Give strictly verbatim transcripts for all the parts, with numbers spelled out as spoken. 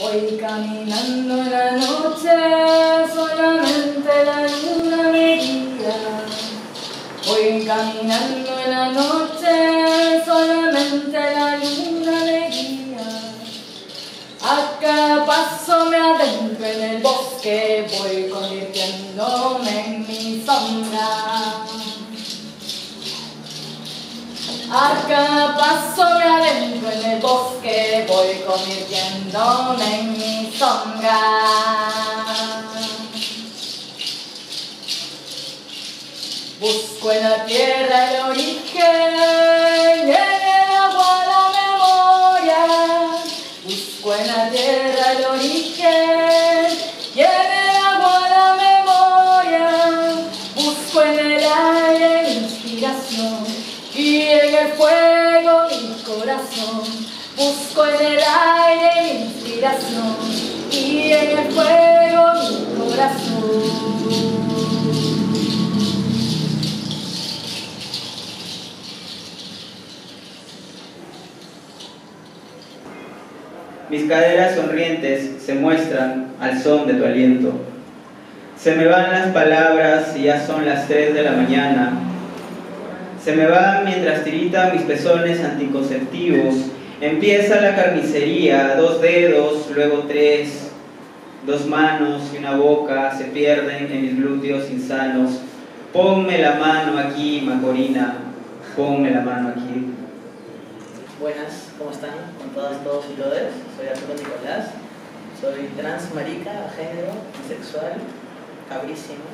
Voy caminando en la noche, solamente la luna me guía. Voy caminando en la noche, solamente la luna me guía. A cada paso me adentro en el bosque, voy convirtiéndome en mi sombra. A cada paso me adentro en el bosque, voy convirtiéndome en mi sombra. Busco en la tierra el origen, en el agua la memoria. Busco en la tierra el origen, y en el agua la memoria. Busco en el aire inspiración, y en el fuego mi corazón. Busco en el aire inspiración, y en el fuego mi corazón. Mis caderas sonrientes se muestran al son de tu aliento. Se me van las palabras y ya son las tres de la mañana. Se me van mientras tiritan mis pezones anticonceptivos. Empieza la carnicería, dos dedos, luego tres, dos manos y una boca se pierden en mis glúteos insanos. Ponme la mano aquí, Macorina, ponme la mano aquí. Buenas, ¿cómo están? Con todas, todos y todas. Soy Arturo Nicolás. Soy trans marica, género, bisexual, cabrísimo.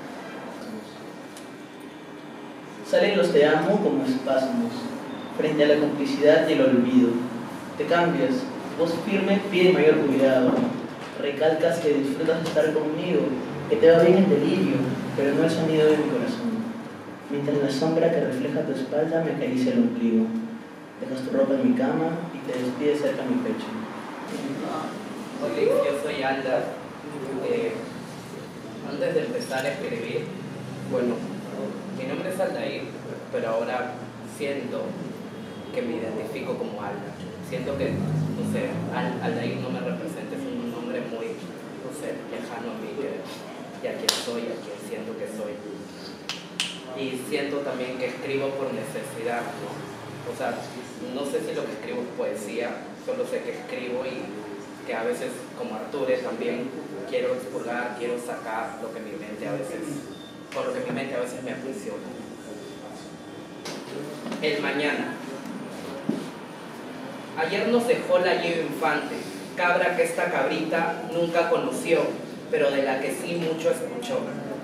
Salen los te amo como espasmos, frente a la complicidad y el olvido. Te cambias, voz firme pide mayor cuidado. Recalcas que disfrutas de estar conmigo, que te va bien el delirio, pero no el sonido de mi corazón. Mientras la sombra que refleja tu espalda me acaricia el ombligo. Dejas tu ropa en mi cama y te despides cerca a mi pecho. Hola, yo soy Alda. Eh, antes de empezar a escribir, bueno, mi nombre es Aldair, pero ahora siento que me identifico como Alda. Siento que, no sé, Al, Aldair no me representa, es un nombre muy, no sé, lejano a mí que, y a quien soy, a quien siento que soy. Y siento también que escribo por necesidad, ¿no? O sea, no sé si lo que escribo es poesía, solo sé que escribo y que a veces, como Arturo, también quiero expurgar, quiero sacar lo que mi mente a veces, por lo que mi mente a veces me aprisiona. El mañana. Ayer nos dejó la Gio Infante, cabra que esta cabrita nunca conoció, pero de la que sí mucho escuchó.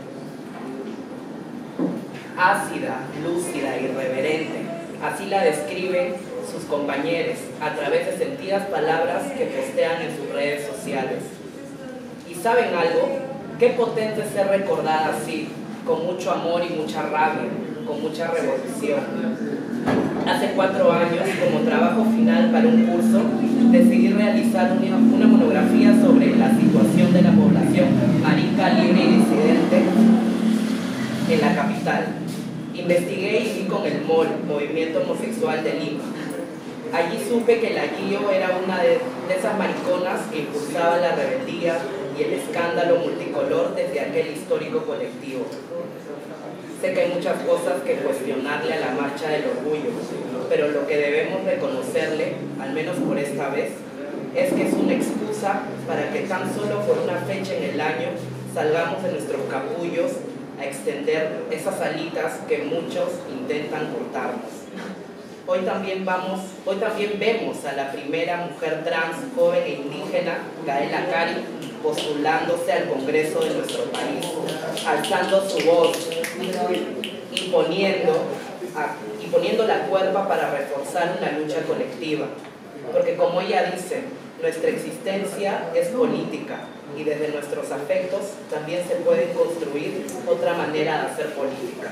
Ácida, lúcida, irreverente. Así la describen sus compañeros a través de sentidas palabras que postean en sus redes sociales. ¿Y saben algo? Qué potente ser recordada así, con mucho amor y mucha rabia, con mucha revolución. Hace cuatro años, como trabajo final para un curso, decidí realizar una, una monografía sobre la situación de la población marica, libre y disidente en la capital. Investigué y vi con el M O L, Movimiento Homosexual de Lima. Allí supe que la Gio era una de, de esas mariconas que impulsaba la rebeldía y el escándalo multicolor desde aquel histórico colectivo. Sé que hay muchas cosas que cuestionarle a la marcha del orgullo, pero lo que debemos reconocerle, al menos por esta vez, es que es una excusa para que tan solo por una fecha en el año salgamos de nuestros capullos a extender esas alitas que muchos intentan cortarnos. Hoy también, vamos, hoy también vemos a la primera mujer trans, joven e indígena, Gaela Cari, postulándose al Congreso de nuestro país, alzando su voz, imponiendo, a, imponiendo la cuerpa para reforzar una lucha colectiva. Porque como ella dice, nuestra existencia es política y desde nuestros afectos también se puede construir otra manera de hacer política.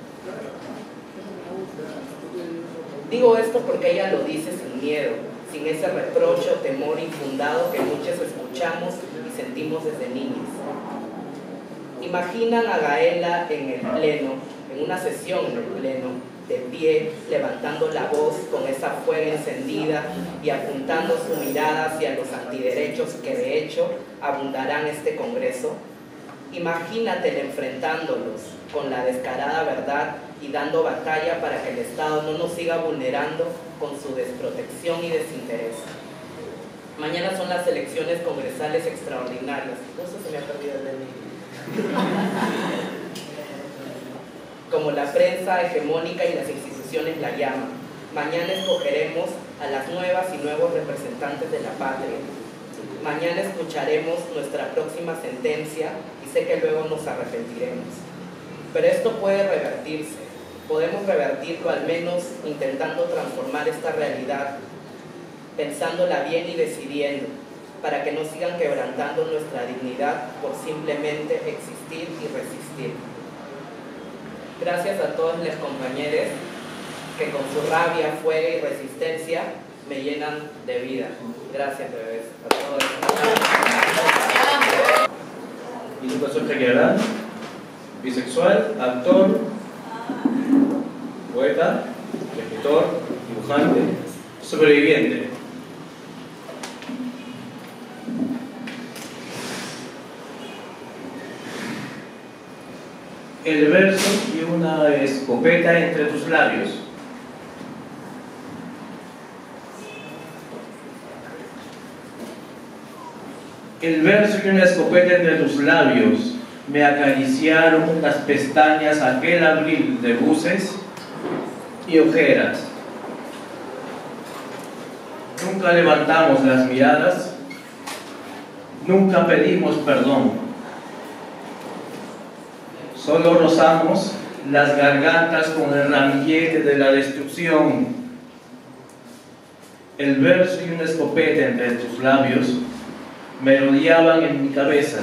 Digo esto porque ella lo dice sin miedo, sin ese reproche o temor infundado que muchos escuchamos y sentimos desde niños. Imaginan a Gaela en el pleno, en una sesión en el pleno, de pie, levantando la voz con esa fuego encendida y apuntando su mirada hacia los antiderechos que de hecho abundarán este Congreso. Imagínate enfrentándolos con la descarada verdad y dando batalla para que el Estado no nos siga vulnerando con su desprotección y desinterés. Mañana son las elecciones congresales extraordinarias. Eso se me ha perdido el dedo. Como la prensa hegemónica y las instituciones la llaman. Mañana escogeremos a las nuevas y nuevos representantes de la patria. Mañana escucharemos nuestra próxima sentencia y sé que luego nos arrepentiremos. Pero esto puede revertirse. Podemos revertirlo al menos intentando transformar esta realidad, pensándola bien y decidiendo, para que no sigan quebrantando nuestra dignidad por simplemente existir y resistir. Gracias a todos los compañeros que con su rabia, fuego y resistencia me llenan de vida. Gracias, bebés. A todos. Mi situación general: bisexual, actor, poeta, escritor, dibujante, sobreviviente. El verso y una escopeta entre tus labios. El verso y una escopeta entre tus labios me acariciaron las pestañas aquel abril de buses y ojeras. Nunca levantamos las miradas, nunca pedimos perdón. Solo rozamos las gargantas con el ramillete de la destrucción. El verso y una escopeta entre tus labios merodeaban en mi cabeza.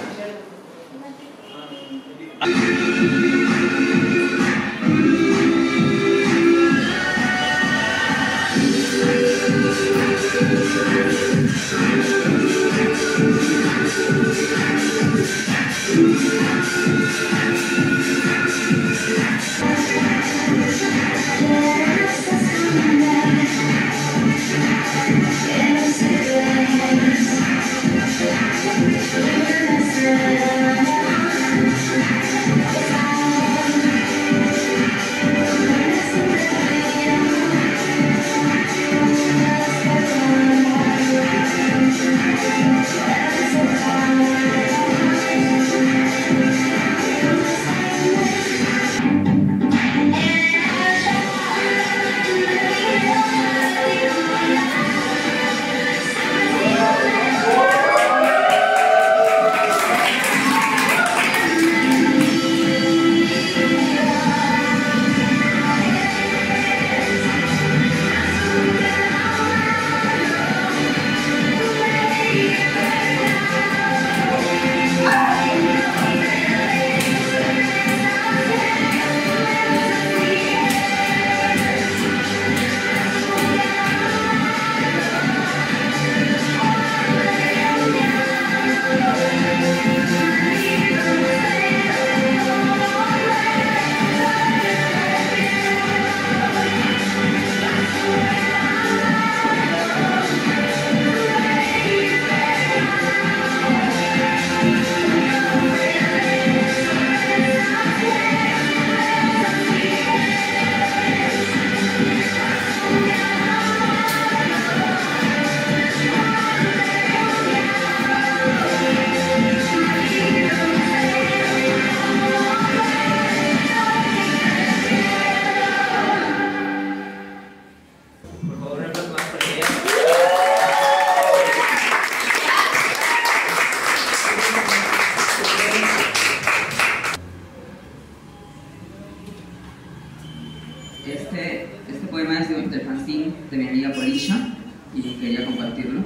Este, este poema es del fanzine de mi amiga Polilla y quería compartirlo.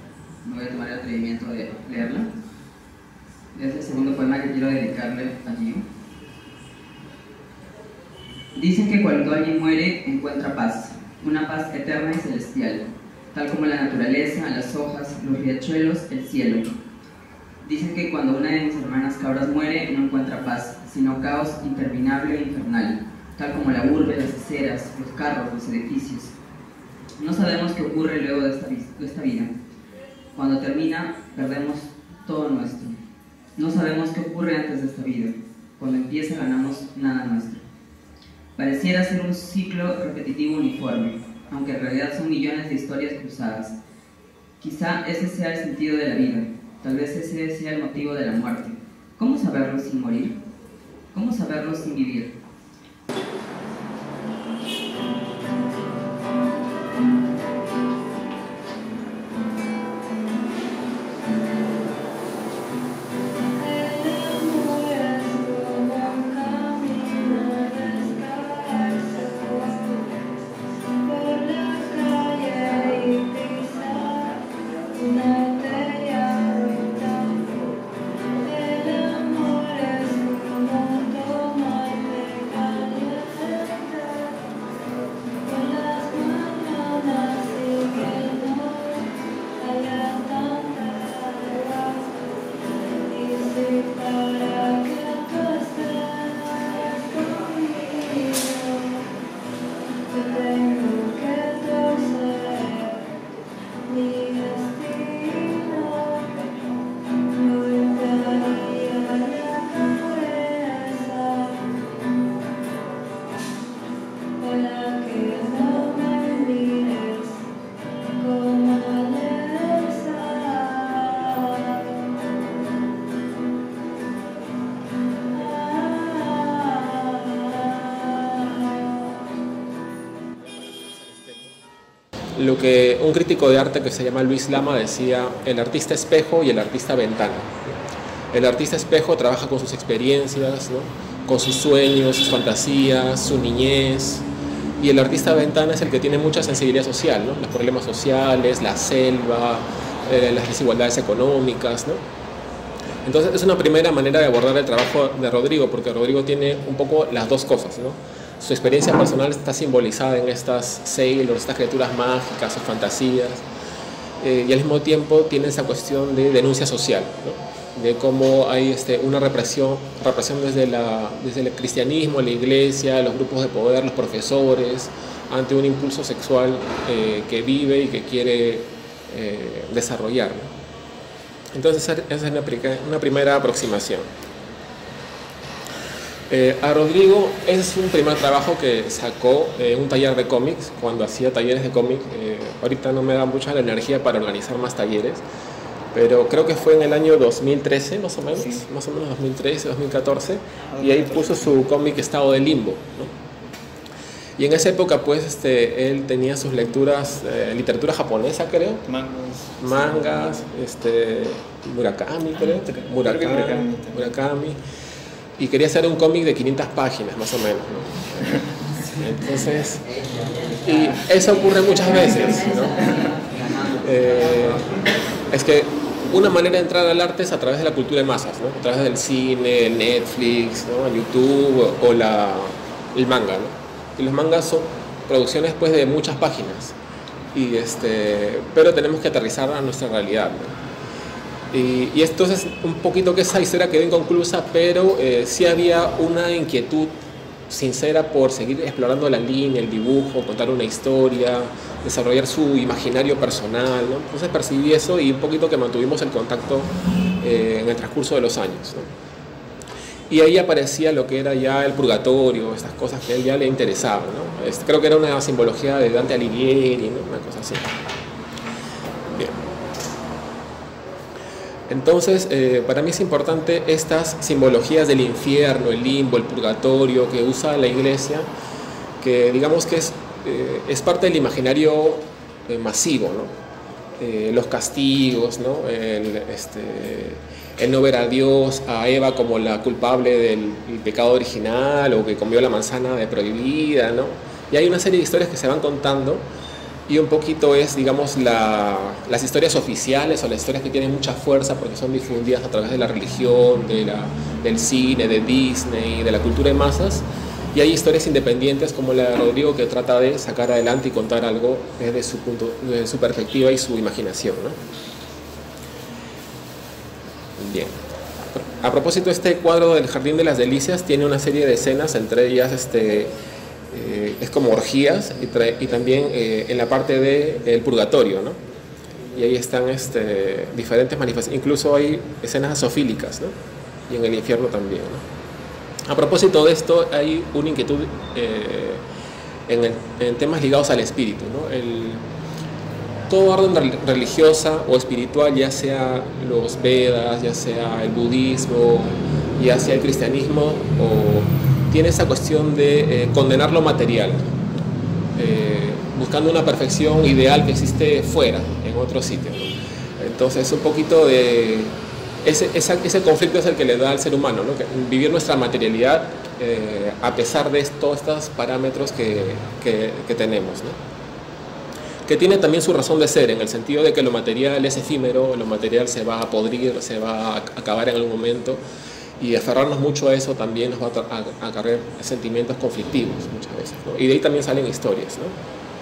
Me voy a tomar el atrevimiento de leerlo. Es el segundo poema que quiero dedicarle a Gio. Dicen que cuando alguien muere encuentra paz, una paz eterna y celestial, tal como la naturaleza, las hojas, los riachuelos, el cielo. Dicen que cuando una de mis hermanas cabras muere no encuentra paz, sino caos interminable e infernal, tal como la urbe, las aceras, los carros, los edificios. No sabemos qué ocurre luego de esta, de esta vida. Cuando termina, perdemos todo nuestro. No sabemos qué ocurre antes de esta vida. Cuando empieza, ganamos nada nuestro. Pareciera ser un ciclo repetitivo uniforme, aunque en realidad son millones de historias cruzadas. Quizá ese sea el sentido de la vida, tal vez ese sea el motivo de la muerte. ¿Cómo saberlo sin morir? ¿Cómo saberlo sin vivir? Lo que un crítico de arte que se llama Luis Lama decía: el artista espejo y el artista ventana. El artista espejo trabaja con sus experiencias, ¿no?, con sus sueños, sus fantasías, su niñez, y el artista ventana es el que tiene mucha sensibilidad social, ¿no?, los problemas sociales, la selva, eh, las desigualdades económicas, ¿no? Entonces es una primera manera de abordar el trabajo de Rodrigo, porque Rodrigo tiene un poco las dos cosas, ¿no? Su experiencia personal está simbolizada en estas sailors, estas criaturas mágicas, sus fantasías, eh, y al mismo tiempo tiene esa cuestión de denuncia social, ¿no?, de cómo hay este, una represión, represión desde, la, desde el cristianismo, la iglesia, los grupos de poder, los profesores, ante un impulso sexual eh, que vive y que quiere eh, desarrollar, ¿no? Entonces esa es una, una primera aproximación. Eh, a Rodrigo es un primer trabajo que sacó en eh, un taller de cómics, cuando hacía talleres de cómics. Eh, ahorita no me da mucha la energía para organizar más talleres, pero creo que fue en el año dos mil trece, más o menos, sí. más o menos dos mil trece, dos mil catorce, y ahí puso su cómic Estado de Limbo, ¿no? Y en esa época, pues, este, él tenía sus lecturas, eh, literatura japonesa, creo. Mangas. Mangas, este, Murakami, creo. Murakami, Murakami. Murakami. Y quería hacer un cómic de quinientas páginas, más o menos, ¿no? Entonces, y eso ocurre muchas veces, ¿no? Eh, es que una manera de entrar al arte es a través de la cultura de masas, ¿no? A través del cine, Netflix, ¿no?, YouTube o la, el manga, ¿no? Y los mangas son producciones, pues, de muchas páginas, y este, pero tenemos que aterrizar a nuestra realidad, ¿no? Y, y esto es un poquito que esa historia quedó inconclusa, pero eh, sí había una inquietud sincera por seguir explorando la línea, el dibujo, contar una historia, desarrollar su imaginario personal, ¿no? Entonces percibí eso, y un poquito que mantuvimos el contacto eh, en el transcurso de los años, ¿no? Y ahí aparecía lo que era ya el purgatorio, estas cosas que a él ya le interesaban, ¿no? Este, creo que era una simbología de Dante Alighieri, ¿no?, una cosa así. Bien. Entonces, eh, para mí es importante estas simbologías del infierno, el limbo, el purgatorio que usa la iglesia, que digamos que es, eh, es parte del imaginario eh, masivo, ¿no? Eh, los castigos, ¿no? El, este, el no ver a Dios, a Eva como la culpable del pecado original, o que comió la manzana de prohibida, ¿no? Y hay una serie de historias que se van contando, y un poquito es, digamos, la, las historias oficiales, o las historias que tienen mucha fuerza porque son difundidas a través de la religión, de la, del cine, de Disney, de la cultura de masas. Y hay historias independientes como la de Rodrigo, que trata de sacar adelante y contar algo desde su, punto, desde su perspectiva y su imaginación, ¿no? Bien. A propósito, este cuadro del Jardín de las Delicias tiene una serie de escenas, entre ellas este, eh, es como orgías y, trae, y también eh, en la parte del de purgatorio, ¿no? Y ahí están este, diferentes manifestaciones, incluso hay escenas zoofílicas, ¿no? Y en el infierno también, ¿no? A propósito de esto, hay una inquietud eh, en, el, en temas ligados al espíritu, ¿no? El, todo orden religiosa o espiritual, ya sea los Vedas, ya sea el budismo, ya sea el cristianismo, o tiene esa cuestión de eh, condenar lo material, eh, buscando una perfección ideal que existe fuera, en otro sitio, ¿no? Entonces, un poquito de ese, esa, ese conflicto es el que le da al ser humano, ¿no? Que vivir nuestra materialidad eh, a pesar de todos estos parámetros que, que, que tenemos, ¿no? Que tiene también su razón de ser, en el sentido de que lo material es efímero, lo material se va a podrir, se va a acabar en algún momento, y aferrarnos mucho a eso también nos va a acarrear sentimientos conflictivos muchas veces, ¿no? Y de ahí también salen historias, ¿no?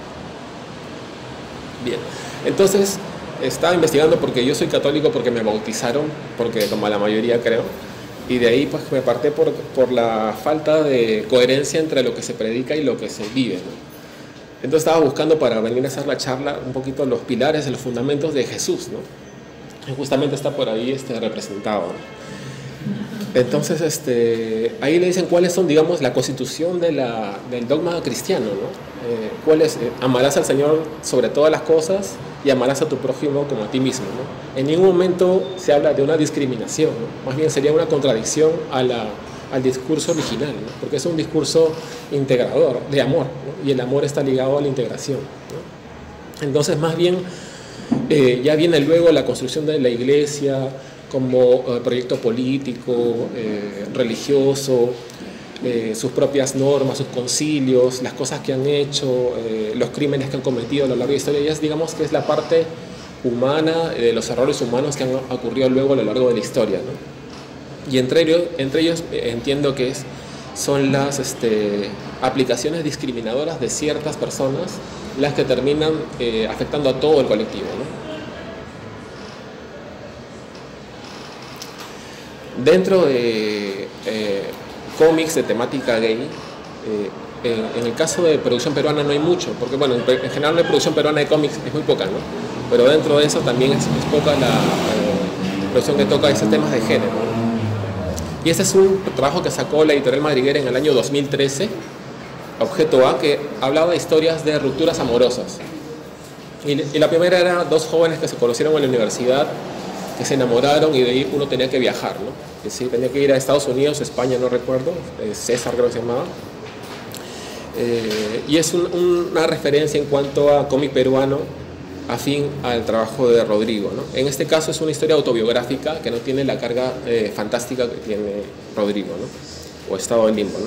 Bien, entonces estaba investigando porque yo soy católico, porque me bautizaron, porque como la mayoría creo, y de ahí pues me aparté por, por la falta de coherencia entre lo que se predica y lo que se vive, ¿no? Entonces estaba buscando para venir a hacer la charla un poquito los pilares, los fundamentos de Jesús, ¿no? Y justamente está por ahí este, representado, ¿no? Entonces este, ahí le dicen cuáles son, digamos, la constitución de la, del dogma cristiano, ¿no? Eh, ¿cuál es? Eh, amarás al Señor sobre todas las cosas y amarás a tu prójimo como a ti mismo, ¿no? En ningún momento se habla de una discriminación, ¿no? Más bien sería una contradicción a la... al discurso original, ¿no? Porque es un discurso integrador, de amor, ¿no? Y el amor está ligado a la integración, ¿no? Entonces, más bien, eh, ya viene luego la construcción de la iglesia como eh, proyecto político, eh, religioso, eh, sus propias normas, sus concilios, las cosas que han hecho, eh, los crímenes que han cometido a lo largo de la historia. Ya es, digamos que es la parte humana, de eh, los errores humanos que han ocurrido luego a lo largo de la historia, ¿no? Y entre ellos, entre ellos entiendo que es, son las este, aplicaciones discriminadoras de ciertas personas las que terminan eh, afectando a todo el colectivo, ¿no? Dentro de eh, cómics de temática gay, eh, en, en el caso de producción peruana no hay mucho, porque bueno, en, en general la producción peruana de cómics es muy poca, ¿no? Pero dentro de eso también es, es poca la eh, producción que toca esos temas de género, ¿no? Y ese es un trabajo que sacó la editorial madriguera en el año dos mil trece, Objeto A, que hablaba de historias de rupturas amorosas. Y, y la primera era dos jóvenes que se conocieron en la universidad, que se enamoraron y de ahí uno tenía que viajar, ¿no? Es decir, tenía que ir a Estados Unidos, España, no recuerdo, eh, César creo que se llamaba. Eh, y es un, una referencia en cuanto a cómic peruano afín al trabajo de Rodrigo, ¿no? En este caso es una historia autobiográfica que no tiene la carga eh, fantástica que tiene Rodrigo, ¿no? O Estado del Limbo, ¿no?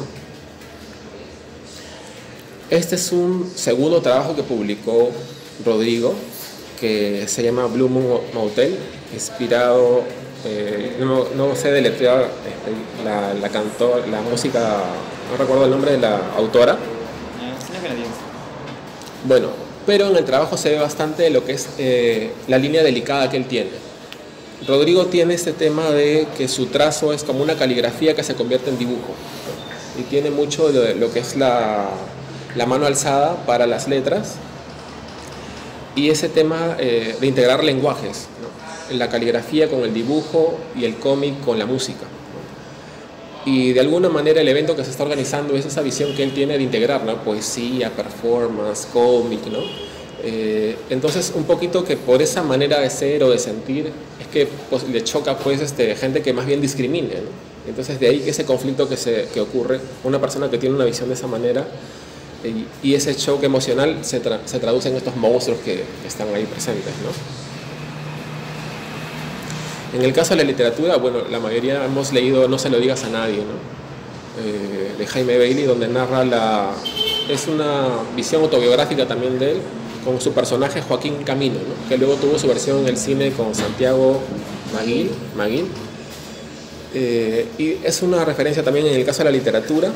Este es un segundo trabajo que publicó Rodrigo, que se llama Blue Moon Motel, inspirado, eh, no, no sé deletrear eh, la, la, cantó, la música, no recuerdo el nombre de la autora. Bueno, pero en el trabajo se ve bastante lo que es eh, la línea delicada que él tiene. Rodrigo tiene este tema de que su trazo es como una caligrafía que se convierte en dibujo, ¿no? Y tiene mucho de lo que es la, la mano alzada para las letras y ese tema eh, de integrar lenguajes, ¿no? La caligrafía con el dibujo y el cómic con la música, ¿no? Y de alguna manera el evento que se está organizando es esa visión que él tiene de integrar, ¿no? Poesía, performance, cómic, ¿no? Eh, entonces un poquito que por esa manera de ser o de sentir es que pues, le choca pues este, gente que más bien discrimine, ¿no? Entonces de ahí que ese conflicto que, se, que ocurre, una persona que tiene una visión de esa manera y, y ese choque emocional se, tra se traduce en estos monstruos que, que están ahí presentes, ¿no? En el caso de la literatura, bueno, la mayoría hemos leído No se lo digas a nadie, ¿no? Eh, de Jaime Bailey, donde narra la... es una visión autobiográfica también de él, con su personaje Joaquín Camino, ¿no? Que luego tuvo su versión en el cine con Santiago Maguil, Maguil. Eh, y es una referencia también en el caso de la literatura.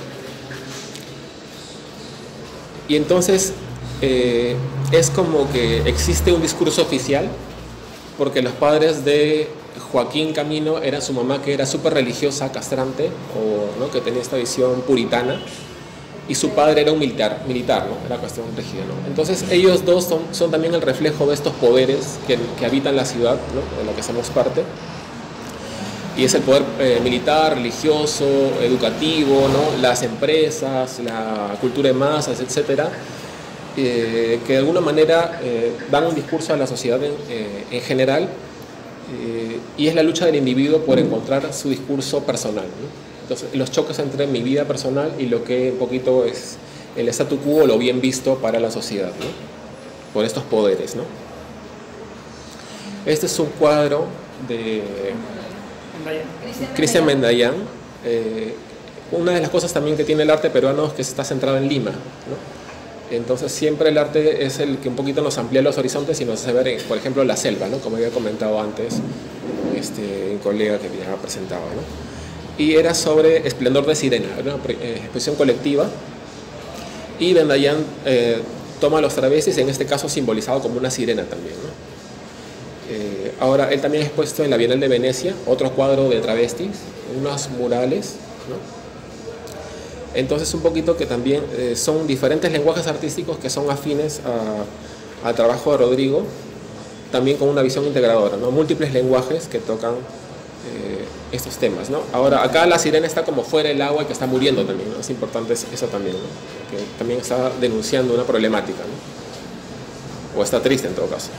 Y entonces eh, es como que existe un discurso oficial, porque los padres de Joaquín Camino era su mamá, que era súper religiosa, castrante, o, ¿no?, que tenía esta visión puritana, y su padre era un militar, militar, ¿no?, era cuestión rígida, ¿no? Entonces ellos dos son, son también el reflejo de estos poderes que, que habitan la ciudad, ¿no?, de la que somos parte, y es el poder eh, militar, religioso, educativo, ¿no?, las empresas, la cultura de masas, etcétera, eh, que de alguna manera eh, dan un discurso a la sociedad en, eh, en general, eh, y es la lucha del individuo por encontrar su discurso personal, ¿no? Entonces, los choques entre mi vida personal y lo que un poquito es el statu quo, lo bien visto para la sociedad, ¿no?, por estos poderes, ¿no? Este es un cuadro de Cristian Mendayan. Eh, una de las cosas también que tiene el arte peruano es que está centrado en Lima, ¿no? Entonces siempre el arte es el que un poquito nos amplía los horizontes y nos hace ver, por ejemplo, la selva, ¿no?, como había comentado antes este, un colega que ya presentaba, ¿no? Y era sobre Esplendor de Sirena, una exposición colectiva, y Mendayan eh, toma a los travestis, en este caso simbolizado como una sirena también, ¿no? Eh, ahora, él también ha expuesto en la Bienal de Venecia otro cuadro de travestis, unos murales, ¿no? Entonces un poquito que también eh, son diferentes lenguajes artísticos que son afines a, al trabajo de Rodrigo, también con una visión integradora, ¿no? Múltiples lenguajes que tocan eh, estos temas, ¿no? Ahora, acá la sirena está como fuera del agua y que está muriendo también, ¿no? Es importante eso también, ¿no?, que también está denunciando una problemática, ¿no?, o está triste en todo caso.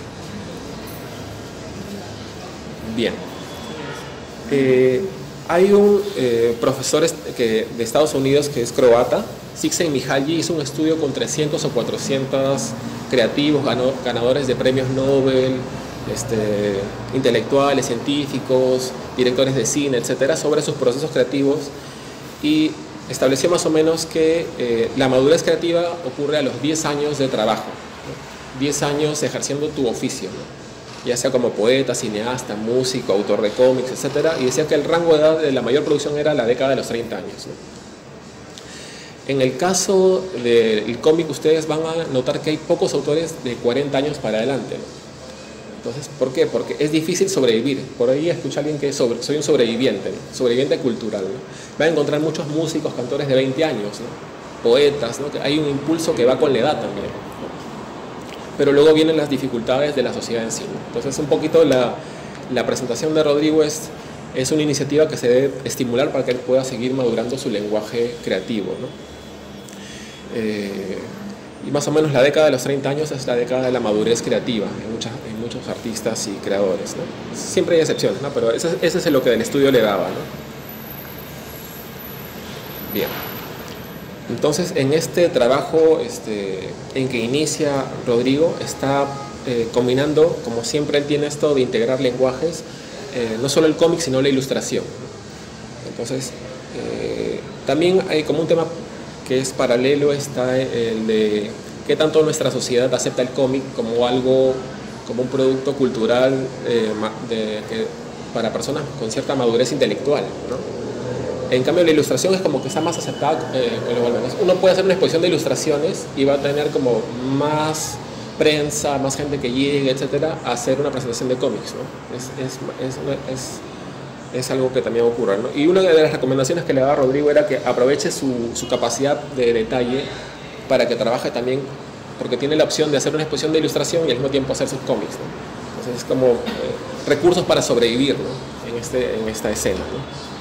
Bien. Eh, hay un eh, profesor que, de Estados Unidos que es croata, Csikszentmihalyi, hizo un estudio con trescientos o cuatrocientos creativos, ganó, ganadores de premios Nobel, este, intelectuales, científicos, directores de cine, etcétera, sobre sus procesos creativos, y estableció más o menos que eh, la madurez creativa ocurre a los diez años de trabajo, ¿no?, diez años ejerciendo tu oficio, ¿no?, ya sea como poeta, cineasta, músico, autor de cómics, etcétera, y decía que el rango de edad de la mayor producción era la década de los treinta años, ¿no? En el caso del cómic, ustedes van a notar que hay pocos autores de cuarenta años para adelante, ¿no? Entonces, ¿por qué? Porque es difícil sobrevivir. Por ahí escucha a alguien que sobre, soy un sobreviviente, ¿no?, sobreviviente cultural, ¿no? Va a encontrar muchos músicos, cantores de veinte años, ¿no?, poetas, ¿no?, que hay un impulso que va con la edad también, ¿no? Pero luego vienen las dificultades de la sociedad en sí, ¿no? Entonces, un poquito la, la presentación de Rodrigo es, es una iniciativa que se debe estimular para que él pueda seguir madurando su lenguaje creativo, ¿no? Eh, y más o menos la década de los treinta años es la década de la madurez creativa en, muchas, en muchos artistas y creadores, ¿no? Siempre hay excepciones, ¿no?, pero ese, ese es lo que el estudio le daba, ¿no? Bien. Entonces, en este trabajo este, en que inicia Rodrigo, está eh, combinando, como siempre él tiene esto de integrar lenguajes, eh, no solo el cómic, sino la ilustración, ¿no? Entonces, eh, también hay como un tema que es paralelo, está el de qué tanto nuestra sociedad acepta el cómic como algo, como un producto cultural eh, de, que, para personas con cierta madurez intelectual, ¿no? En cambio, la ilustración es como que está más aceptada. Eh, uno puede hacer una exposición de ilustraciones y va a tener como más prensa, más gente que llegue, etcétera, a hacer una presentación de cómics, ¿no? Es, es, es, es, es algo que también ocurre, ¿no? Y una de las recomendaciones que le daba a Rodrigo era que aproveche su, su capacidad de detalle para que trabaje también, porque tiene la opción de hacer una exposición de ilustración y al mismo tiempo hacer sus cómics, ¿no? Entonces es como eh, recursos para sobrevivir, ¿no?, en, este, en esta escena, ¿no?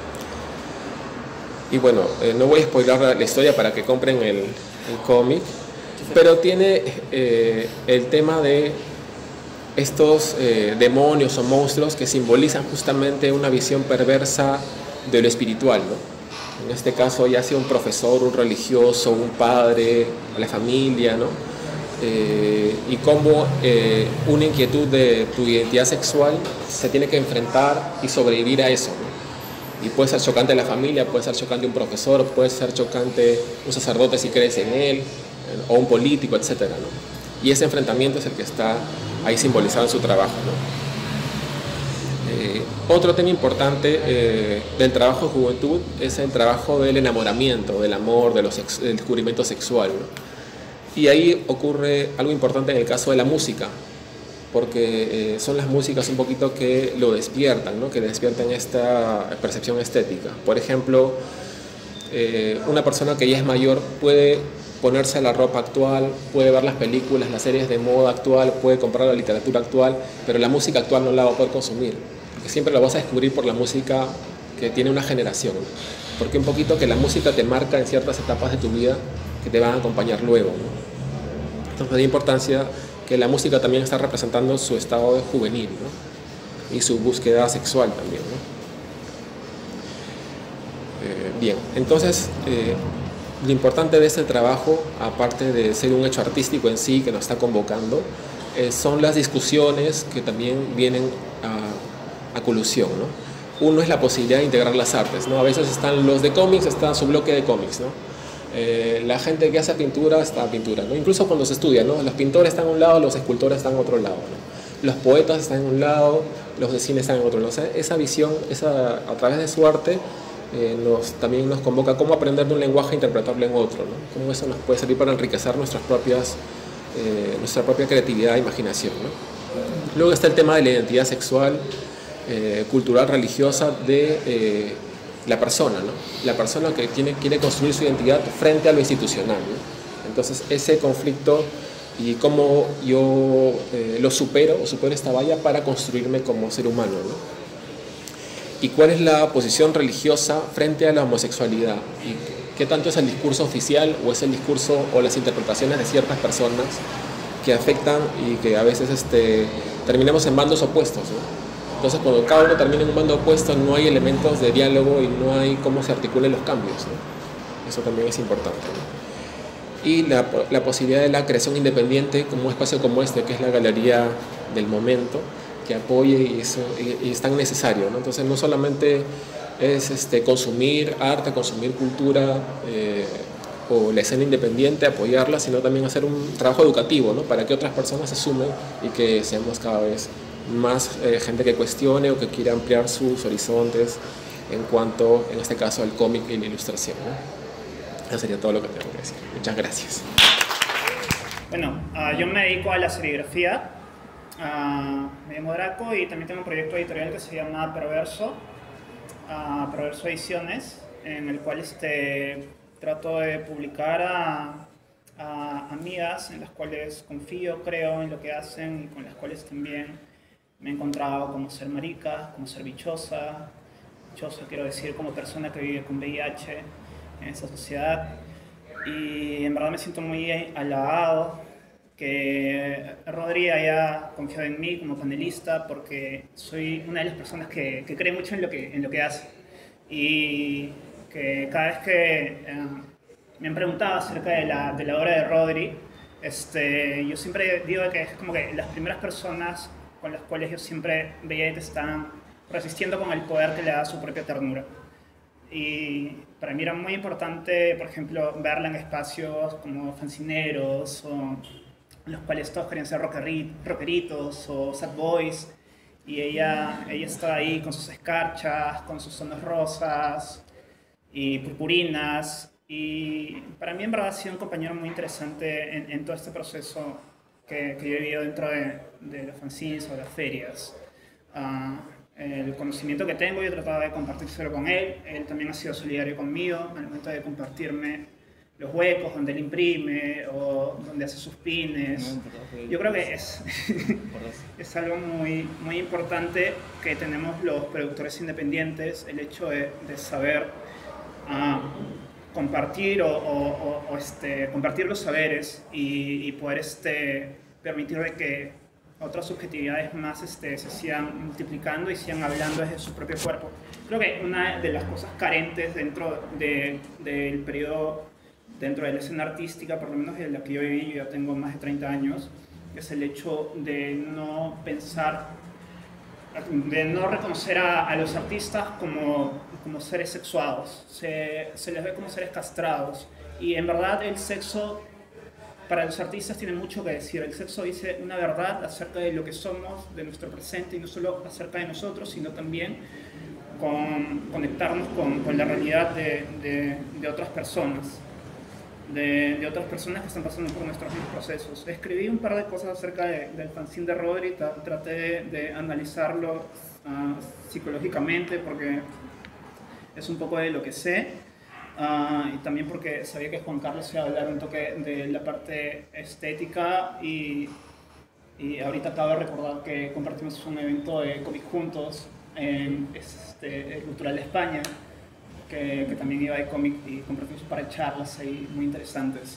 Y bueno, eh, no voy a spoiler la historia para que compren el, el cómic, pero tiene eh, el tema de estos eh, demonios o monstruos que simbolizan justamente una visión perversa de lo espiritual, ¿no? En este caso ya sea un profesor, un religioso, un padre, la familia, ¿no? Eh, y cómo eh, una inquietud de tu identidad sexual se tiene que enfrentar y sobrevivir a eso, ¿no? Y puede ser chocante la familia, puede ser chocante un profesor, puede ser chocante un sacerdote si crees en él, o un político, etcétera, ¿no? Y ese enfrentamiento es el que está ahí simbolizado en su trabajo, ¿no? Eh, otro tema importante eh, del trabajo de juventud es el trabajo del enamoramiento, del amor, de los sex- del descubrimiento sexual, ¿no? Y ahí ocurre algo importante en el caso de la música, porque eh, son las músicas un poquito que lo despiertan, ¿no? Que despiertan esta percepción estética. Por ejemplo, eh, una persona que ya es mayor puede ponerse la ropa actual, puede ver las películas, las series de moda actual, puede comprar la literatura actual, pero la música actual no la va a poder consumir, porque siempre la vas a descubrir por la música que tiene una generación, porque un poquito que la música te marca en ciertas etapas de tu vida que te van a acompañar luego, ¿no? Entonces, de importancia que la música también está representando su estado de juvenil, ¿no? Y su búsqueda sexual también, ¿no? Eh, bien, entonces eh, lo importante de este trabajo, aparte de ser un hecho artístico en sí que nos está convocando, eh, son las discusiones que también vienen a, a colusión, ¿no? Uno es la posibilidad de integrar las artes, ¿no? A veces están los de cómics, está su bloque de cómics, ¿no? Eh, la gente que hace pintura está a pintura, ¿no? Incluso cuando se estudia, ¿no? Los pintores están a un lado, los escultores están a otro lado, ¿no? Los poetas están en un lado, los de cine están en otro lado. O sea, esa visión, esa, a través de su arte, eh, nos, también nos convoca a cómo aprender de un lenguaje e interpretarlo en otro, ¿no? Cómo eso nos puede servir para enriquecer nuestras propias, eh, nuestra propia creatividad e imaginación, ¿no? Luego está el tema de la identidad sexual, eh, cultural, religiosa de eh, la persona, ¿no? La persona que tiene, quiere construir su identidad frente a lo institucional, ¿no? Entonces, ese conflicto y cómo yo eh, lo supero o supero esta valla para construirme como ser humano, ¿no? Y cuál es la posición religiosa frente a la homosexualidad y qué tanto es el discurso oficial o es el discurso o las interpretaciones de ciertas personas que afectan y que a veces este, terminamos en bandos opuestos, ¿no? Entonces, cuando cada uno termina en un bando opuesto, no hay elementos de diálogo y no hay cómo se articulen los cambios, ¿no? Eso también es importante, ¿no? Y la, la posibilidad de la creación independiente como un espacio como este, que es la galería del momento, que apoye y, eso, y, y es tan necesario, ¿no? Entonces, no solamente es este, consumir arte, consumir cultura eh, o la escena independiente, apoyarla, sino también hacer un trabajo educativo, ¿no? Para que otras personas se sumen y que seamos cada vez más eh, gente que cuestione o que quiera ampliar sus horizontes en cuanto, en este caso, al cómic y la ilustración, ¿no? Eso sería todo lo que tengo que decir. Muchas gracias. Bueno, uh, yo me dedico a la serigrafía. Uh, me llamo Draco y también tengo un proyecto editorial que se llama Perverso, uh, Perverso Ediciones, en el cual este, trato de publicar a, a amigas en las cuales confío, creo en lo que hacen y con las cuales también me he encontrado como ser marica, como ser bichosa, bichosa quiero decir como persona que vive con V I H en esta sociedad, y en verdad me siento muy halagado que Rodri haya confiado en mí como panelista, porque soy una de las personas que, que cree mucho en lo que, en lo que hace, y que cada vez que eh, me han preguntado acerca de la, de la obra de Rodri, este, yo siempre digo que es como que las primeras personas con las cuales yo siempre veía que están resistiendo con el poder que le da su propia ternura. Y para mí era muy importante, por ejemplo, verla en espacios como fanzineros, o los cuales todos querían ser rockeritos o sad boys, y ella, ella estaba ahí con sus escarchas, con sus tonos rosas y purpurinas, y para mí en verdad ha sido un compañero muy interesante en, en todo este proceso que, que yo he vivido dentro de, de los fanzines o las ferias. Uh, el conocimiento que tengo yo he tratado de compartírselo con él, él también ha sido solidario conmigo al momento de compartirme los huecos donde él imprime o donde hace sus pines. Yo creo que es, es algo muy, muy importante que tenemos los productores independientes, el hecho de, de saber uh, compartir o, o, o este, compartir los saberes y, y poder este, permitir de que otras subjetividades más este, se sigan multiplicando y sigan hablando desde su propio cuerpo. Creo que una de las cosas carentes dentro de, del periodo, dentro de la escena artística, por lo menos de la que yo viví, yo ya tengo más de treinta años, es el hecho de no pensar, de no reconocer a, a los artistas como, como seres sexuados, se, se les ve como seres castrados, y en verdad el sexo para los artistas tiene mucho que decir. El sexo dice una verdad acerca de lo que somos, de nuestro presente, y no solo acerca de nosotros, sino también con conectarnos con, con la realidad de, de, de otras personas. de, de otras personas que están pasando por nuestros mismos procesos. Escribí un par de cosas acerca de, del fanzine de Rodri, tra traté de, de analizarlo uh, psicológicamente porque es un poco de lo que sé, uh, y también porque sabía que Juan Carlos iba a hablar un toque de la parte estética, y, y ahorita acabo de recordar que compartimos un evento de cómic juntos en este, el Cultural de España, que, que también iba de cómic, y compartimos un par de charlas ahí muy interesantes.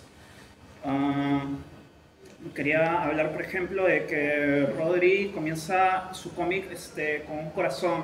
Uh, quería hablar, por ejemplo, de que Rodri comienza su cómic este, con un corazón,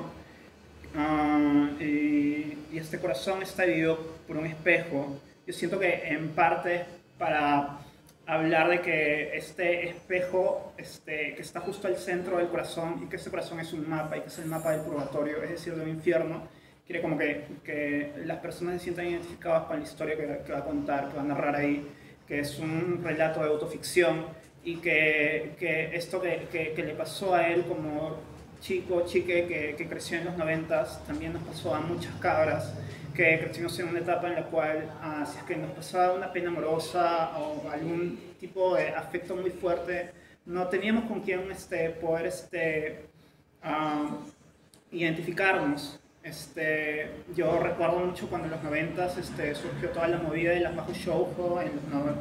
uh, y, y este corazón está dividido por un espejo. Yo siento que en parte para hablar de que este espejo este, que está justo al centro del corazón, y que este corazón es un mapa, y que es el mapa del purgatorio, es decir, del infierno, quiere como que, que las personas se sientan identificadas con la historia que, que va a contar, que va a narrar ahí, que es un relato de autoficción, y que, que esto que, que, que le pasó a él como chico, chique, que, que creció en los noventas, también nos pasó a muchas cabras, que crecimos en una etapa en la cual, uh, si es que nos pasaba una pena amorosa o algún tipo de afecto muy fuerte, no teníamos con quién este, poder este, uh, identificarnos. Este, yo recuerdo mucho cuando en los noventas este, surgió toda la movida de las Bajo Shoujo en,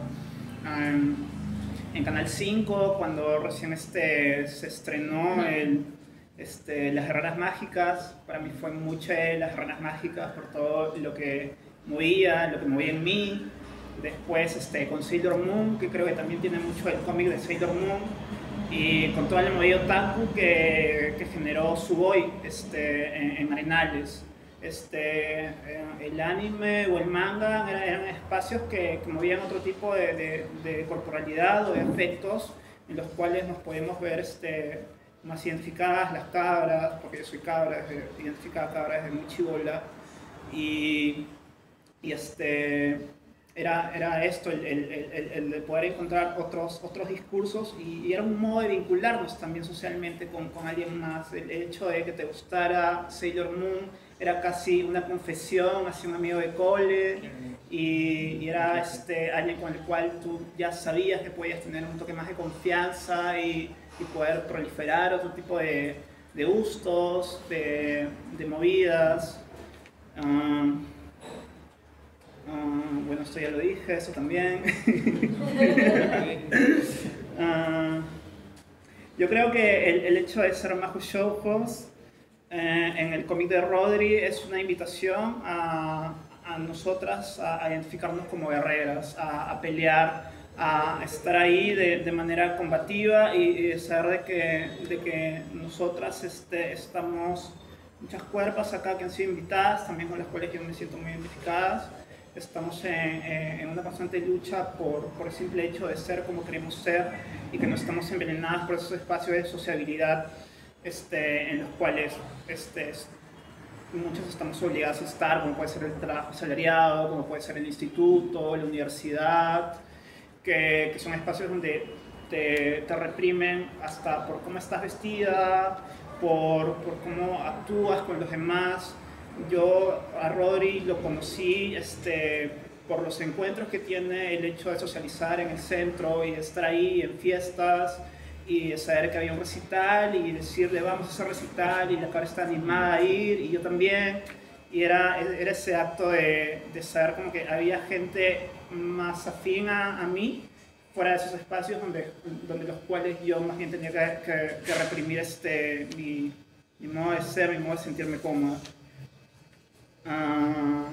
um, en Canal cinco, cuando recién este, se estrenó el... Este, las Guerreras Mágicas. Para mí fue mucho las Guerreras Mágicas por todo lo que movía, lo que movía en mí. Después este, con Sailor Moon, que creo que también tiene mucho el cómic de Sailor Moon, y con toda la movida otaku que, que generó Sugoi este, en, en Arenales. Este, el anime o el manga eran, eran espacios que, que movían otro tipo de, de, de corporalidad o de afectos, en los cuales nos podemos ver este, más identificadas las cabras, porque yo soy cabra, identificada cabra desde muy chibola, y, y este, era, era esto, el, el, el, el de poder encontrar otros, otros discursos, y, y era un modo de vincularnos también socialmente con, con alguien más. El hecho de que te gustara Sailor Moon era casi una confesión hacia un amigo de cole, y, y era este, alguien con el cual tú ya sabías que podías tener un toque más de confianza, y y poder proliferar otro tipo de, de gustos, de, de movidas. Uh, uh, bueno, esto ya lo dije, eso también. uh, yo creo que el, el hecho de ser Mahou Shoujos eh, en el cómic de Rodri es una invitación a, a nosotras a, a identificarnos como guerreras, a, a pelear, a estar ahí de, de manera combativa, y, y saber de que, de que nosotras este, estamos, muchas cuerpas acá que han sido invitadas, también con las cuales yo me siento muy identificadas. Estamos en, en una constante lucha por, por el simple hecho de ser como queremos ser, y que no estamos envenenadas por esos espacios de sociabilidad este, en los cuales este, muchos estamos obligados a estar, como puede ser el trabajo asalariado, como puede ser el instituto, la universidad, Que, que son espacios donde te, te reprimen hasta por cómo estás vestida, por, por cómo actúas con los demás. Yo a Rodri lo conocí este, por los encuentros que tiene, el hecho de socializar en el centro y de estar ahí en fiestas, y de saber que había un recital y decirle vamos a hacer recital, y la cara está animada a ir, y yo también. Y era, era ese acto de, de saber como que había gente más afín a, a mí fuera de esos espacios donde, donde los cuales yo más bien tenía que, que, que reprimir este, mi, mi modo de ser, mi modo de sentirme cómoda. Uh,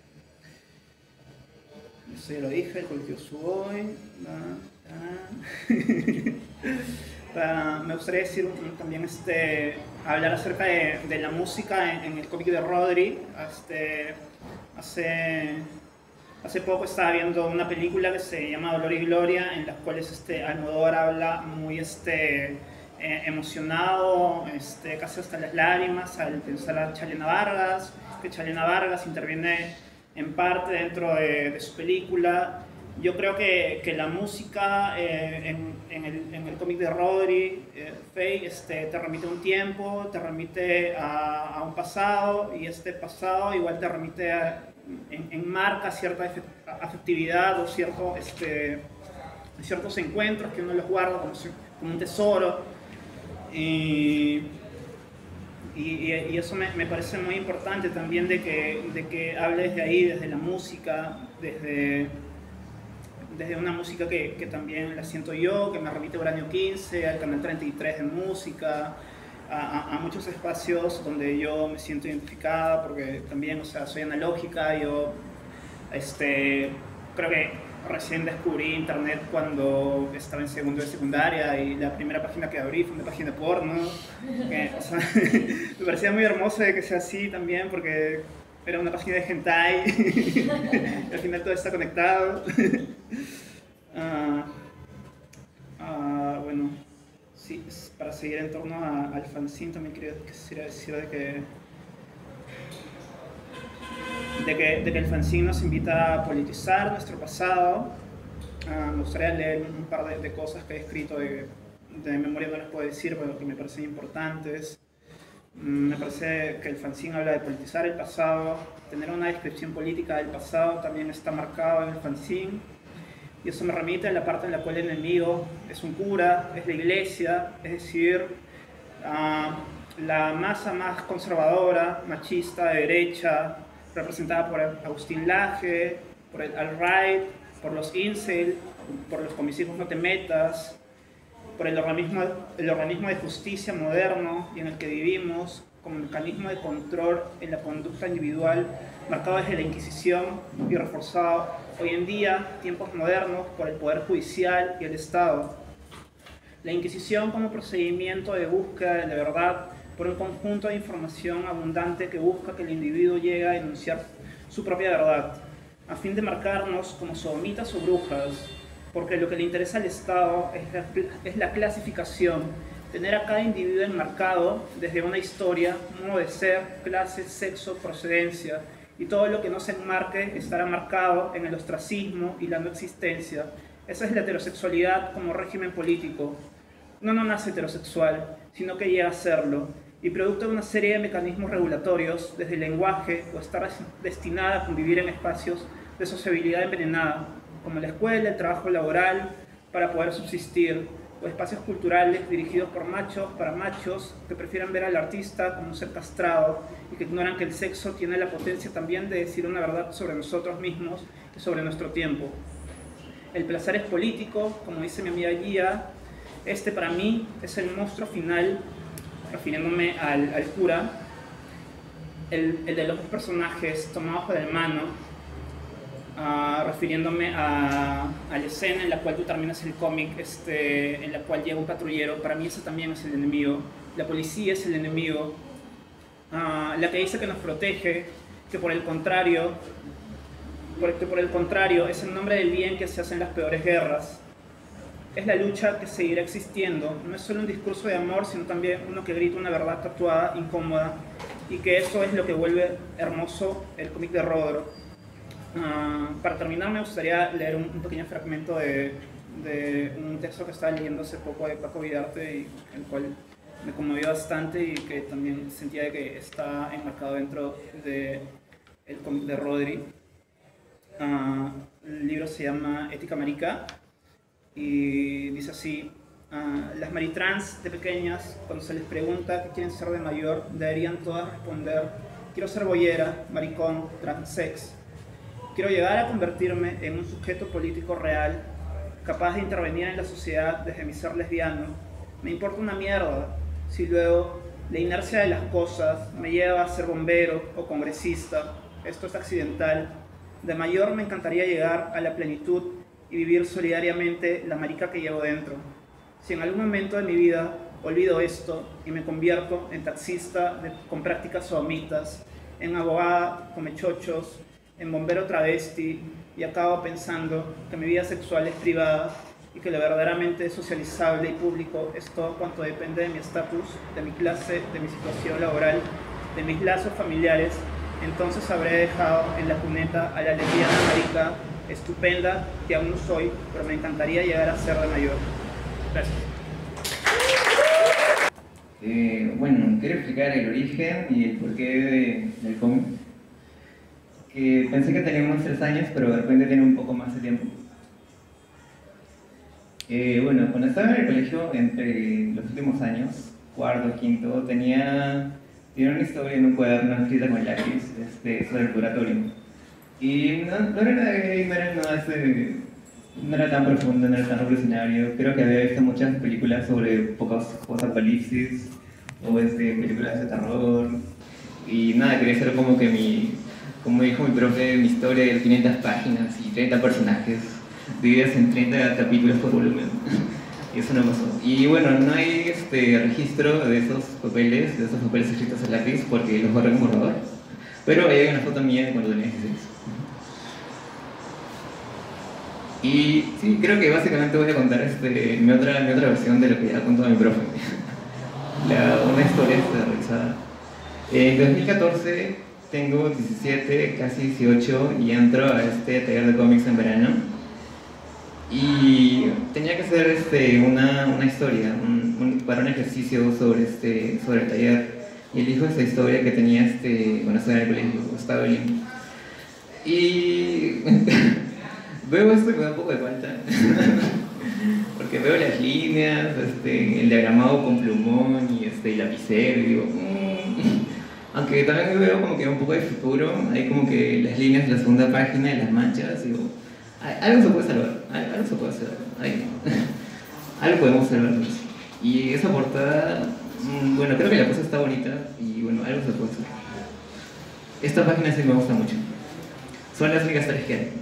eso ya lo dije, el colectivo Sugoi. Uh, uh, me gustaría decir también este, hablar acerca de, de la música en, en el cómic de Rodri. Este, hace, hace poco estaba viendo una película que se llama Dolor y Gloria, en las cuales este, Almodóvar habla muy este, eh, emocionado, este, casi hasta las lágrimas, al pensar a Chalena Vargas, que Chalena Vargas interviene en parte dentro de, de su película. Yo creo que, que la música eh, en, en el, en el cómic de Rodri, eh, Faye, este, te remite a un tiempo, te remite a, a un pasado pasado y este pasado igual te remite a, en, enmarca cierta afectividad o cierto, este, ciertos encuentros que uno los guarda como, como un tesoro. Y, y, y eso me, me parece muy importante también de que, de que hables de ahí, desde la música, desde, desde una música que, que también la siento yo, que me remite a Uranio quince, al Canal treinta y tres de música, a, a, a muchos espacios donde yo me siento identificada, porque también, o sea, soy analógica, yo este, creo que recién descubrí internet cuando estaba en segundo de secundaria y la primera página que abrí fue una página porno. Que, o sea, me parecía muy hermoso de que sea así también, porque era una página de hentai y al final todo está conectado. uh, uh, bueno, sí, para seguir en torno a, al fanzine también quería, quisiera decir de que De que, de que el fanzine nos invita a politizar nuestro pasado. Uh, me gustaría leer un par de, de cosas que he escrito, de, de memoria no les puedo decir, pero que me parecen importantes. Mm, me parece que el fanzine habla de politizar el pasado, tener una descripción política del pasado también está marcado en el fanzine, y eso me remite a la parte en la cual el enemigo es un cura, es la iglesia, es decir, uh, la masa más conservadora, machista, de derecha, representada por Agustín Laje, por el alt-right, por los incel, por los con mis hijos no te metas, por el organismo, el organismo de justicia moderno y en el que vivimos, como mecanismo de control en la conducta individual, marcado desde la Inquisición y reforzado hoy en día, tiempos modernos, por el Poder Judicial y el Estado. La Inquisición como procedimiento de búsqueda de la verdad por un conjunto de información abundante que busca que el individuo llegue a denunciar su propia verdad, a fin de marcarnos como sodomitas o brujas, porque lo que le interesa al Estado es la, es la clasificación, tener a cada individuo enmarcado desde una historia, modo de ser, clase, sexo, procedencia, y todo lo que no se enmarque estará marcado en el ostracismo y la no existencia. Esa es la heterosexualidad como régimen político. No, no nace heterosexual, sino que llega a serlo, y producto de una serie de mecanismos regulatorios, desde el lenguaje, o estar destinada a convivir en espacios de sociabilidad envenenada, como la escuela, el trabajo laboral, para poder subsistir, o espacios culturales dirigidos por machos para machos que prefieren ver al artista como un ser castrado y que ignoran que el sexo tiene la potencia también de decir una verdad sobre nosotros mismos y sobre nuestro tiempo. El placer es político, como dice mi amiga Gia. Este para mí es el monstruo final, refiriéndome al, al cura, el, el de los dos personajes tomados de mano, uh, refiriéndome a, a la escena en la cual tú terminas el cómic, este, en la cual llega un patrullero. Para mí ese también es el enemigo, la policía es el enemigo, uh, la que dice que nos protege, que por el contrario, porque por el contrario es el nombre del bien que se hace en las peores guerras. Es la lucha que seguirá existiendo, no es solo un discurso de amor, sino también uno que grita una verdad tatuada, incómoda, y que eso es lo que vuelve hermoso el cómic de Rodro. Uh, para terminar me gustaría leer un, un pequeño fragmento de, de un texto que estaba leyendo hace poco de Paco Vidarte, y el cual me conmovió bastante y que también sentía que está enmarcado dentro del cómic de Rodri. Uh, el libro se llama Ética Marica. Y dice así: uh, las maritrans de pequeñas, cuando se les pregunta qué quieren ser de mayor, deberían todas responder: quiero ser boyera, maricón, transex. Quiero llegar a convertirme en un sujeto político real, capaz de intervenir en la sociedad desde mi ser lesbiano. Me importa una mierda si luego la inercia de las cosas me lleva a ser bombero o congresista. Esto es accidental. De mayor me encantaría llegar a la plenitud y vivir solidariamente la marica que llevo dentro. Si en algún momento de mi vida olvido esto y me convierto en taxista de, con prácticas sodomitas, en abogada come chochos, en bombero travesti, y acabo pensando que mi vida sexual es privada y que lo verdaderamente socializable y público es todo cuanto depende de mi estatus, de mi clase, de mi situación laboral, de mis lazos familiares, entonces habré dejado en la cuneta a la lesbiana marica estupenda que aún no soy, pero me encantaría llegar a ser de mayor. Gracias. Eh, bueno, quiero explicar el origen y el porqué de, del cómic. Que pensé que tenía unos tres años, pero de repente tiene un poco más de tiempo. Eh, bueno, cuando estaba en el colegio, entre los últimos años, cuarto, quinto, tenía, tenía una historia en un cuaderno escrita con lápiz este, sobre el purgatorio. Y no, no era nada gay, no era nada este, no era tan profundo, no era tan revolucionario. Creo que había visto muchas películas sobre post-apocalipsis o este, películas de terror. Y nada, quería ser como que mi, como dijo mi profe, mi historia de quinientas páginas y treinta personajes, divididas en treinta capítulos por volumen. Y eso no pasó. Y bueno, no hay este, registro de esos papeles, de esos papeles escritos a lápiz, porque los borré como borrador. Pero ahí hay una foto mía cuando tenía dieciséis. Y sí, creo que básicamente voy a contar este, mi, otra, mi otra versión de lo que ya contó mi profe. La, una historia realizada. En dos mil catorce tengo diecisiete, casi dieciocho, y entro a este taller de cómics en verano. Y tenía que hacer este, una, una historia, un, un, para un ejercicio sobre, este, sobre el taller. Y elijo esta historia que tenía este, cuando estaba en el colegio, Gustavo Lim. Y veo esto y me da un poco de falta. Porque veo las líneas, este, el diagramado con plumón y este, lapicero, y digo, mmm. Aunque también veo como que un poco de futuro, hay como que las líneas de la segunda página y las manchas, y digo, algo se puede salvar, algo se puede hacer, algo podemos salvar. Y esa portada, bueno, creo que la cosa está bonita y bueno, algo se puede hacer. Esta página sí me gusta mucho, son las únicas tres que hay.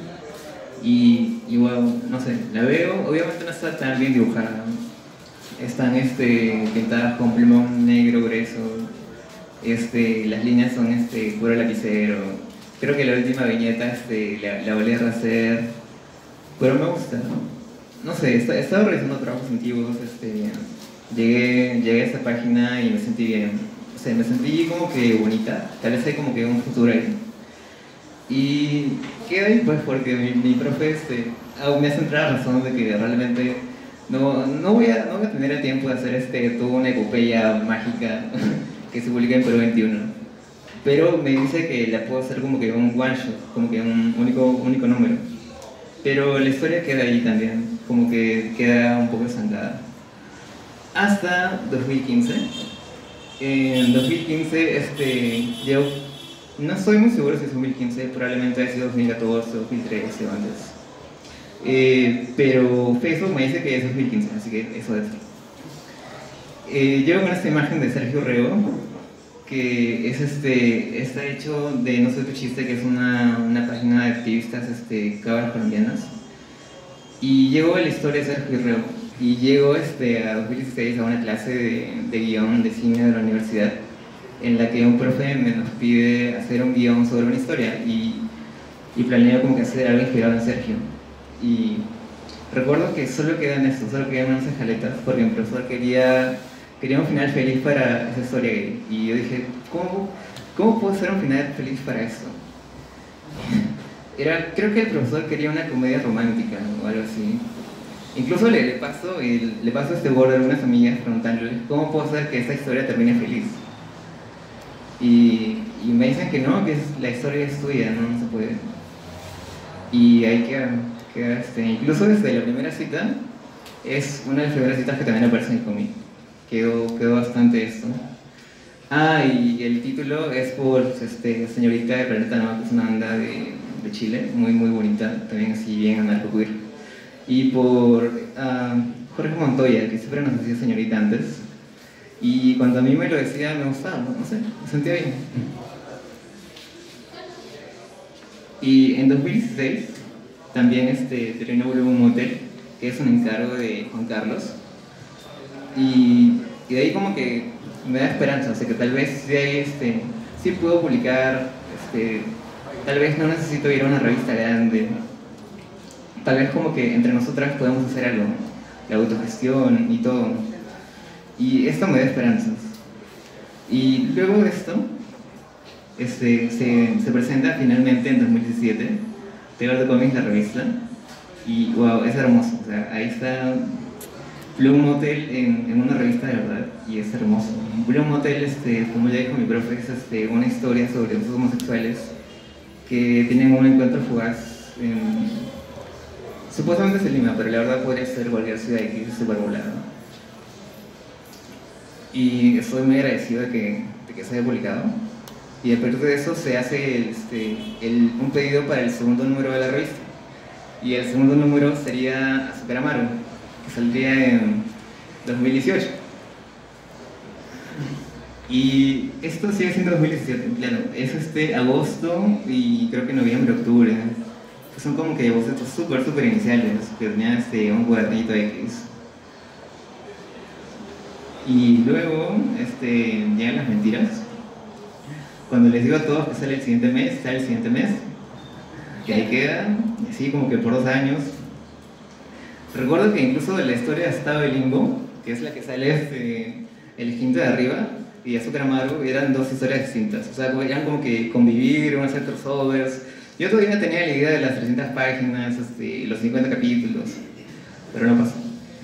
Y, y wow, no sé, la veo, obviamente no está tan bien dibujada, están este, pintadas con plumón negro grueso, este, las líneas son este, puro lapicero. Creo que la última viñeta este, la, la volví a rehacer, pero me gusta, ¿no? No sé, he estado realizando trabajos antiguos, este, llegué, llegué a esta página y me sentí bien, o sea, me sentí como que bonita, tal vez hay como que un futuro ahí. Y queda ahí pues porque mi, mi profe este, me hace entrar a razón de que realmente no, no, voy a, no voy a tener el tiempo de hacer este, toda una epopeya mágica que se publica en Perú veintiuno. Pero me dice que la puedo hacer como que un one shot, como que un único, único número. Pero la historia queda ahí también, como que queda un poco estancada. Hasta dos mil quince. En dos mil quince, este, yo no estoy muy seguro si es dos mil quince, probablemente haya sido dos mil catorce, dos mil trece o antes. Eh, pero Facebook me dice que es dos mil quince, así que eso es. Eh, llego con esta imagen de Sergio Rego, que es este, está hecho de No Soy Tu Chiste, que es una, una página de activistas este, cabras colombianas. Y llego a la historia de Sergio Rego, y llego este, a dos mil dieciséis a una clase de, de guión de cine de la universidad, en la que un profe me nos pide hacer un guión sobre una historia, y, y planeo como que hacer algo inspirado en Sergio. Y recuerdo que solo quedan esto, solo quedan unas escaletas, porque mi profesor quería... Quería un final feliz para esa historia gay. Y yo dije, ¿cómo, cómo puedo hacer un final feliz para esto? Era, creo que el profesor quería una comedia romántica o algo así. Incluso le, le, paso, el, le paso este borde a algunas amigas preguntándole, ¿cómo puedo hacer que esta historia termine feliz? Y, y me dicen que no, que es, la historia es tuya, no, no se puede. Y ahí queda, queda este, incluso desde la primera cita, es una de las primeras citas que también aparece en el cómic. Quedó, quedó bastante esto. Ah, y el título es por este, Señorita de Planeta Nova, que es una banda de, de Chile, muy muy bonita, también así bien anarcoqueer. Y por uh, Jorge Montoya, que siempre nos decía señorita antes. Y cuando a mí me lo decía me gustaba, no, no sé, me sentía bien. Y en dos mil dieciséis también este, terminó un motel, que es un encargo de Juan Carlos. Y, y de ahí como que me da esperanza, o sea que tal vez sí, hay, este, sí puedo publicar, este, tal vez no necesito ir a una revista grande, tal vez como que entre nosotras podemos hacer algo, la autogestión y todo. Y esto me da esperanzas. Y luego de esto, este, se, se presenta finalmente en dos mil diecisiete, Taller de Cómics, la revista, y wow, es hermoso, o sea, ahí está... Blue Motel en, en una revista de verdad y es hermoso. Blue Motel, este, como ya dijo mi profe, es este, una historia sobre dos homosexuales que tienen un encuentro fugaz en, supuestamente es en Lima, pero la verdad podría ser cualquier ciudad aquí, súper poblada. Y estoy muy agradecido de que, de que se haya publicado. Y a partir de eso se hace este, el, un pedido para el segundo número de la revista. Y el segundo número sería Azúcar Amaro, que saldría en dos mil dieciocho. Y esto sigue siendo dos mil diecisiete, claro, es este agosto y creo que noviembre, octubre. Que son como que bocetos súper, súper iniciales, que tenían este, un cuadernito X. Y luego este, llegan las mentiras. Cuando les digo a todos que sale el siguiente mes, sale el siguiente mes. Que ahí queda, así como que por dos años. Recuerdo que incluso de la historia de Estado de Limbo, que es la que sale este, el quinto de arriba, y Azúcar Amaro, eran dos historias distintas. O sea, eran como que convivir, iban a hacer crossovers. Yo todavía tenía la idea de las trescientas páginas, este, los cincuenta capítulos, pero no pasó.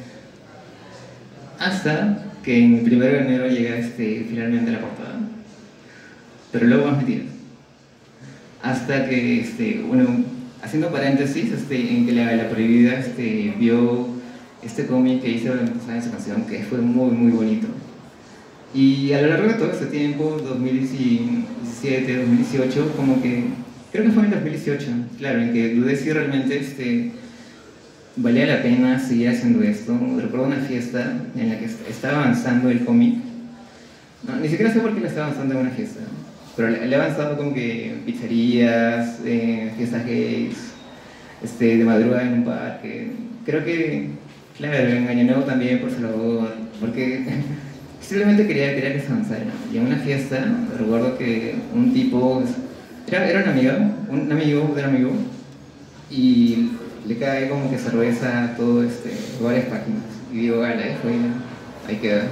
Hasta que en el primero de enero llega este, finalmente la portada. Pero luego más metidas. Hasta que, este, bueno, haciendo paréntesis, este, en que la, la Prohibida este, vio este cómic que hice en su canción, que fue muy, muy bonito. Y a lo largo de todo ese tiempo, dos mil diecisiete, dos mil dieciocho, como que, creo que fue en dos mil dieciocho, claro, en que dudé si realmente este, valía la pena seguir haciendo esto. Recuerdo una fiesta en la que estaba avanzando el cómic. No, ni siquiera sé por qué le estaba avanzando en una fiesta, pero le, le he avanzado como que en pizzerías, eh, fiestas gays, este, de madrugada en un parque. Creo que, claro, en Año Nuevo también, por Salvador, porque simplemente quería, quería que se avanzara. Y en una fiesta, recuerdo que un tipo, era, era un amigo, un amigo de un amigo, y le cae como que cerveza todo este, varias páginas. Y digo, ala, fue, ahí queda.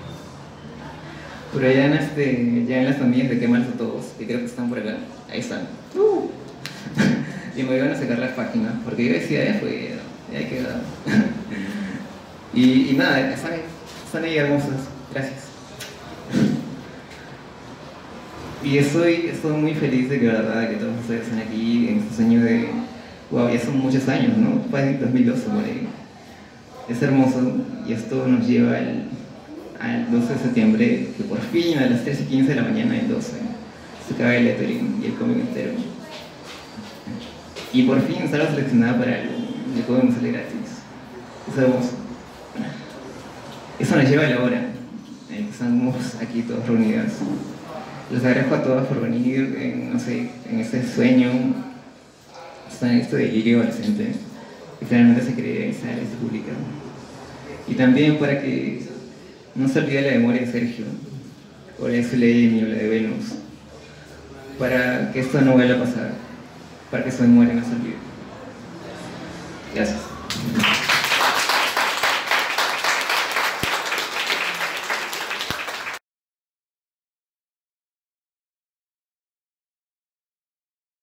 Pero ya en, este, ya en las familias de Qué Mal a Todos, que creo que están por acá, ahí están. Uh. Y me iban a sacar las páginas, porque yo decía, ya fue, ya ahí queda. y, y nada, están ahí, están ahí hermosas, gracias. Y estoy, estoy muy feliz de que, la verdad, que todos ustedes estén aquí en este sueño de, wow, ya son muchos años, ¿no? Fue en dos mil doce, por ahí. Es hermoso, y esto nos lleva al, al doce de septiembre, que por fin a las tres y quince de la mañana del doce se acaba el lettering y el cómic entero. Y por fin estaba seleccionada para el, el cómic me sale gratis. Es hermoso. Eso nos lleva a la hora en que estamos aquí todos reunidas. Les agradezco a todas por venir en, no sé, en este sueño, en este delirio adolescente, que finalmente se quiere realizar y se publica. Y también para que no se olvide la memoria de Sergio, o la de Zuleimi o la de Venus, para que esto no vuelva a pasar, para que su memoria no se olvide. Gracias.